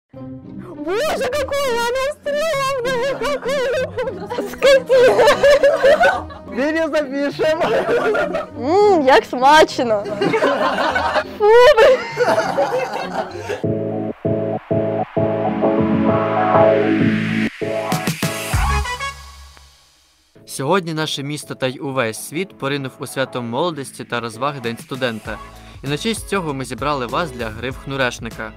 Боже, какое оно стрёмное! Какое скотина! Відео запишемо. Як смачно! Фу, Сьогодні наше місто та й увесь світ поринув у свято молодості та розваг День студента. І на честь цього ми зібрали вас для гри в хнурешника.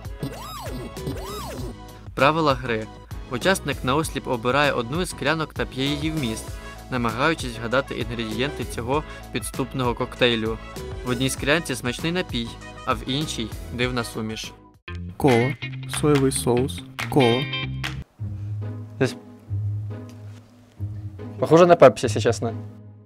Правила гри. Учасник наосліп обирає одну із склянок та п'є її вміст, намагаючись вгадати інгредієнти цього підступного коктейлю. В одній склянці смачний напій, а в іншій – дивна суміш. Кола, соєвий соус, кола. Похоже на пепсі, если честно.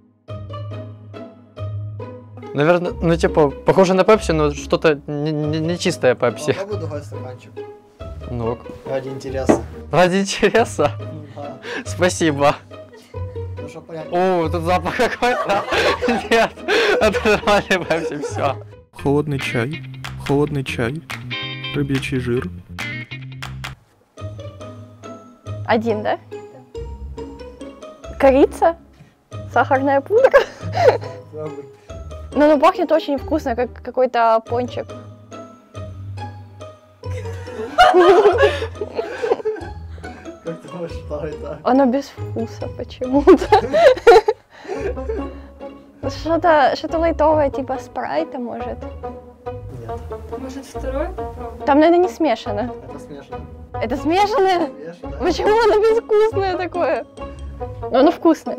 Наверное, ну типа, похоже на пепси, но что-то не чистое пепси. Попробуй другой стаканчик. Ну ок. Ради интереса. Ради интереса? Да. Спасибо. Ну что, понятно. О, тут запах какой-то. Нет, это нормальный пепси, все. Холодний чай, риб'ячий жир. Один, да? Корица? Сахарная пудра? Пробуй. Но оно пахнет очень вкусно, как какой-то пончик. Как ты думаешь, что это? Оно без вкуса почему-то. Что-то лайтовое, типа спрайта, может. Нет, Может, второй попробуем? Там, наверное, не смешано. это смешно. Это смешанное? Смешно? Почему оно безвкусное такое? Но оно вкусное.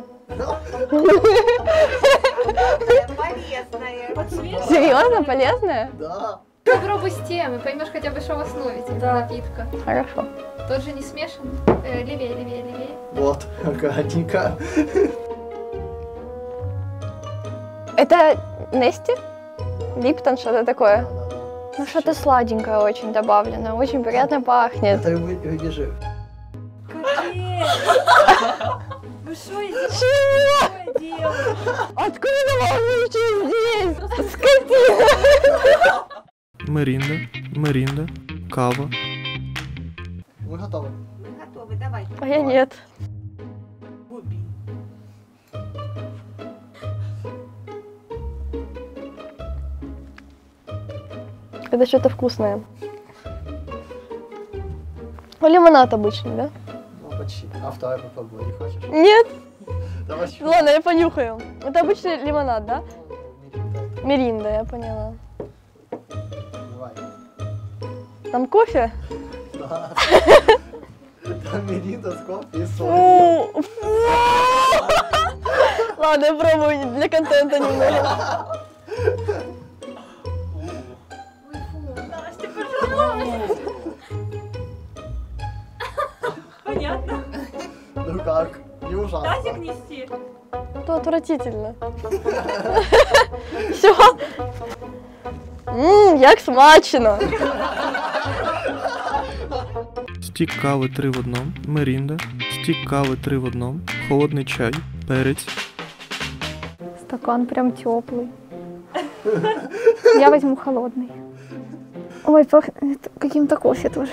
Полезное. Серьезно, полезное? Да. Попробуй с тем, и поймешь хотя бы, что в основе этого напитка. Хорошо. Тот же не смешан. Левее, левее, левее. Вот, аккуратненько. Это Нести? Липтон, что-то такое? Да-да-да. Ну, что-то сладенькое очень добавлено. Очень приятно пахнет. Это рыбий жир. Вы что здесь делаете? Откуда можно здесь? Скотина! Мерінда, кава. Мы готовы. Мы готовы, давай. А я нет. Это что-то вкусное. Лимонад обычный, да? Ну, почти. А второй попробуй, не хочешь? Нет. Давай еще. Ладно, я понюхаю. Это обычный лимонад, да? Миринда это. Миринда, я поняла. Давай. Там кофе? Да. Там миринда с кофе и солью. Фу. Ладно, я пробую для контента немного. Настя, пожалуйста. Понятно. Ну как? Не ужасно. Тазик нести? Это отвратительно. Все. Як смачно. Стік кави 3 в одному, мерінда. Стік кави 3 в одному, холодний чай, перець. Стакан прям теплый. Я возьму холодный. Ой, пахнет каким-то кофе тоже.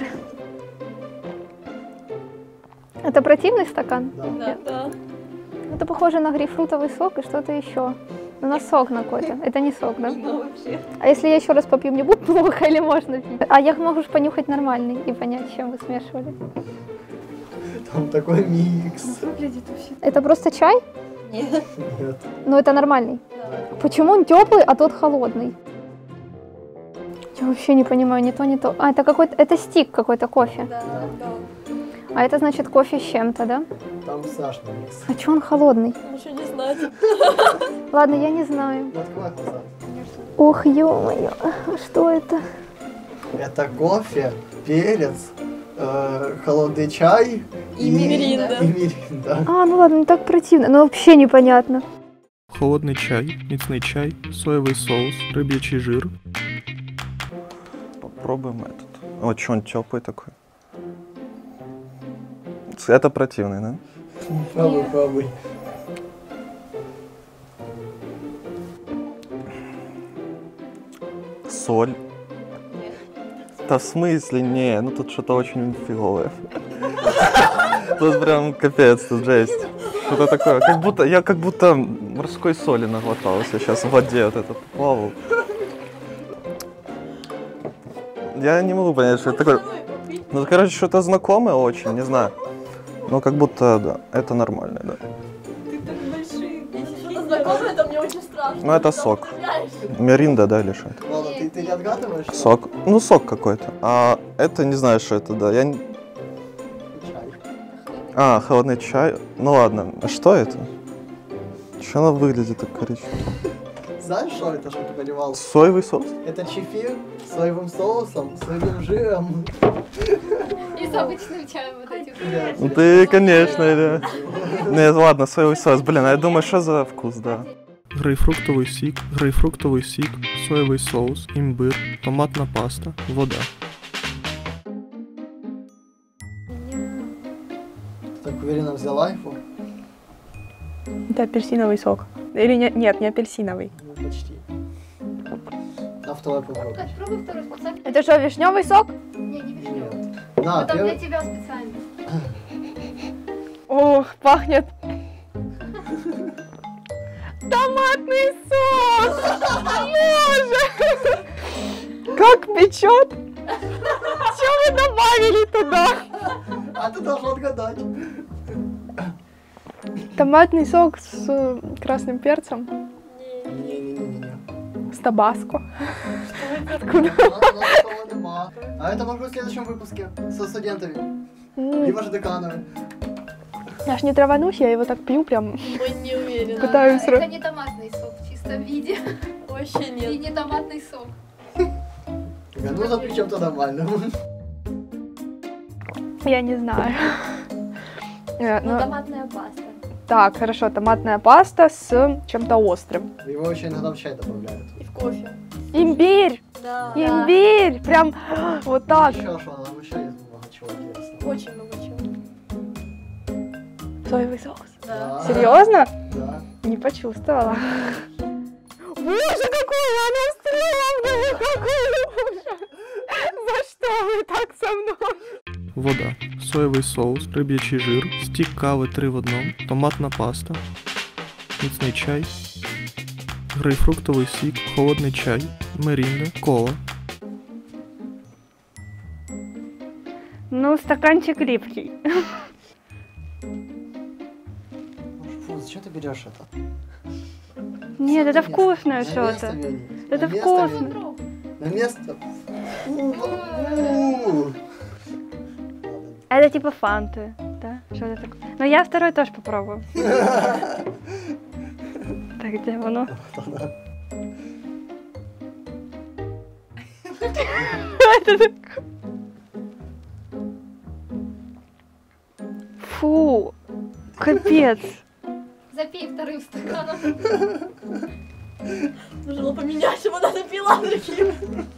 Это противный стакан? Да. Да. Это похоже на грейпфрутовый сок и что-то еще. Ну, на сок на какой-то. Это не сок, да? Ну, вообще. А если я еще раз попью, мне будет плохо или можно пить? А я могу же понюхать нормальный и понять, с чем вы смешивали. Там такой микс. Выглядит вообще. Это просто чай? Нет. Нет. Ну, это нормальный. Почему он теплый, а тот холодный? Я вообще не понимаю, не то, не то. А, это какой-то, это стик какой-то кофе. Да, да. А это значит кофе с чем-то, да? Там страшный микс. А чё он холодный? Лучше не знать. Ладно, я не знаю. Ну, открой глаза. Ох, ё-моё, что это? Это кофе, перец, холодный чай И миринда. И миринда. А, ну ладно, не так противно, но вообще непонятно. Холодний чай, міцний чай, соєвий соус, риб'ячий жир. Попробуем этот. Очень он теплый такой. Это противный, да? Пробуй, пробуй. Соль. Да в смысле? Не, ну тут что-то очень фиговое. Тут прям капец, тут жесть. Что-то такое, как будто морской соли наглотался сейчас в воде вот это плавал. Я не могу понять, что это такое. Ну, короче, что-то знакомое очень, не знаю. Но как будто, да, это нормально, да. Ты так большой. Если что-то знакомое, то мне очень страшно. Ну, это сок. Миринда, да, или что это? Ладно, ты не отгадываешь? Сок. Ну, сок какой-то. А это не знаю, что это, да. Чай. А, холодный чай. Ну ладно, а что это? Что она выглядит так коричнево? Знаешь, что это, что ты понимал? Соевый соус? Это чефир с соевым соусом, соевым жиром. И с обычным чаем вот этим. Ну ты, конечно, да. Не, ладно, соевый соус. Блин, а я думаю, что за вкус, да. Грейпфруктовий сік, соєвий соус, імбир, томатна паста, вода. Так уверенно взяла его? Это апельсиновый сок. Или нет, не апельсиновый. Ну, почти. На второй попробуй. Попробуй второй специально. Это что, вишневый сок? Не, не вишневый. Нет. На, Потом для первый. тебя специально. Ох, пахнет. Томатный сок! Боже! Как печет! Что вы добавили туда? А ты должен отгадать. Томатный сок с красным перцем, Не-не-не-не. с табаско. Откуда? Такого нема. А это могу в следующем выпуске со студентами. Либо же деканами. Я ж не траванусь, я его так пью прям. Мы не уверены. Пытаюсь... Это не томатный сок в чистом виде. Вообще И нет. не томатный сок. Ну, за причем-то нормально. Я не знаю. Ну, томатная паста. Так, хорошо, томатная паста с чем-то острым. Его еще иногда в чай добавляют. И в кофе. Имбирь! Да. Имбирь! Прям вот так. Еще что, там еще есть много чего интересного. Очень много чего. Соевый соус. Да. Серьезно? Да. Не почувствовала. Боже, какой она стрёмная! Какой ужас! За что вы так со мной? Вода, соєвий соус, риб'ячий жир, стік кави 3 в одному, томатна паста, міцний чай, грейпфруктовий сік, холодний чай, мирінда, кола. Ну, стаканчик липкий. Фу, зачем ты берешь это? Нет, это На вкусное место что-то. вени. Это На место вкусно. вени. На место. Фу. Это типа фанты, да? Что-то такое. Но я второй тоже попробую. Так, где оно? Это такое. Фу, капец. Запей вторым стаканом. Нужно было поменять, чтобы она напила другим.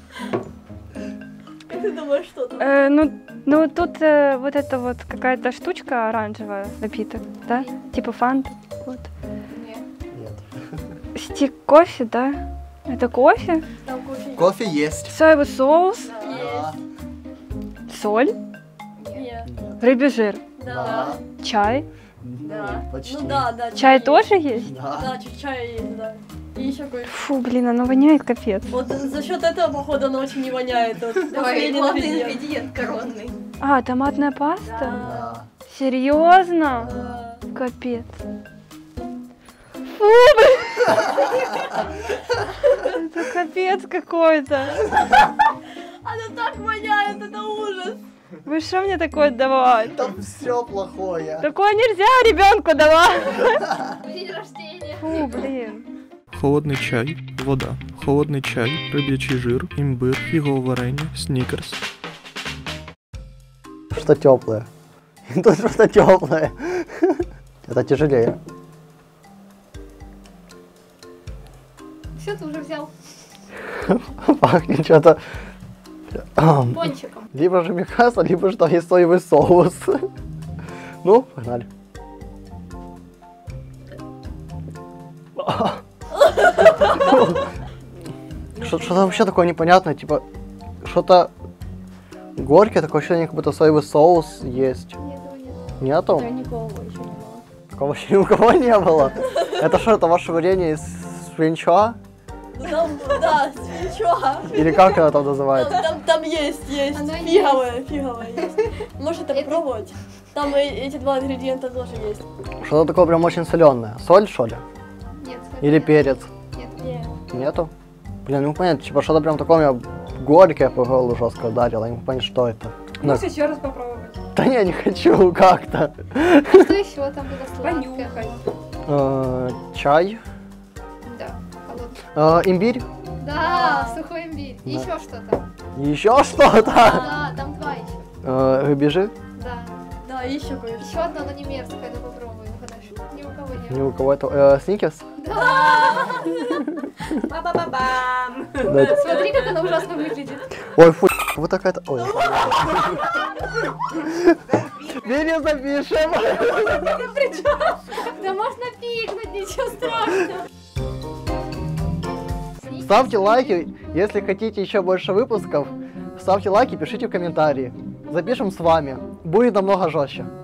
Как ты думаешь, что там? Ну тут вот эта вот какая-то штучка оранжевая, напиток, да? Типа фанта. Вот. Нет. Нет. Стик кофе, да? Это кофе? Там кофе. Кофе есть. Соевый соус, Да. соль, Нет. рыбий жир, Да. чай. Да. Почти. Ну да. Чай тоже есть? Да. Да, чуть чая есть, да. И еще кое Фу, блин, оно воняет капец. Вот за счет этого, походу, оно очень не воняет. Вот последний ингредиент. коронный. А, томатная паста? Да. Серьезно? Да. Капец. Фу, блин. Это капец какой-то. Она так воняет, это ужас. Вы что мне такое давать? Там все плохое. Такое нельзя ребенку давать. День рождения. Фу, блин. Холодний чай, вода, холодний чай, риб'ячий жир, імбир, фігове варення, снікерс. Что теплое. Тут что-то теплое. Это тяжелее. Все, ты уже взял. Пахнет что-то. Пончиком. Либо же микаса, либо же там есть соевый соус. Ну, погнали. Что-то вообще такое непонятное, типа что-то Горький, такое ощущение, как будто соевый соус есть. Нету? Я никого еще не было. Такого еще ни у кого не было. Это что, это ваше варенье из свинча? Ну там, да, свинчуа. Или как оно там называется? Там есть. Оно Фиговое есть. Можете попробовать. Там эти два ингредиента тоже есть. Что-то такое прям очень соленое. Соль, что ли? Нет. Или перец? Нет. Нету? Блин, не могу понять, типа что-то прям такое меня горькое по горлу жестко ударило. Я не могу понять, что это. Можешь еще раз попробовать. Да не, не хочу как-то. Что еще там было сладкое? Понюхай. Чай. Да, холодный. Имбирь. Да, сухой имбирь. И Да. еще что-то. Еще что-то. Да, там два еще. Рыбежи. Да. Да, еще кое-что. Еще одно, но не мерзкое, но попробуй. Ни у кого нет. Ни у кого это. Сникерс. Ба-ба-ба-бам. Да. Смотри, как оно ужасно выглядит. Ой, фу, вы такая-то... Ой. Бери, запишем. Да можно пикнуть, ничего страшного. Ставьте лайки, если хотите еще больше выпусков. Ставьте лайки, пишите в комментарии. Запишем с вами. Будет намного жестче.